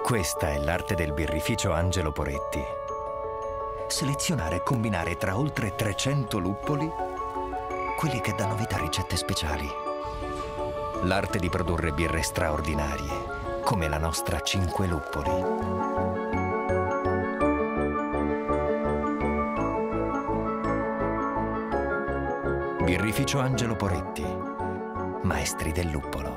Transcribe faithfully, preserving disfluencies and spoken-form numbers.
Questa è l'arte del birrificio Angelo Poretti. Selezionare e combinare tra oltre trecento luppoli quelli che danno vita a ricette speciali. L'arte di produrre birre straordinarie, come la nostra Cinque Luppoli. Birrificio Angelo Poretti, maestri del luppolo.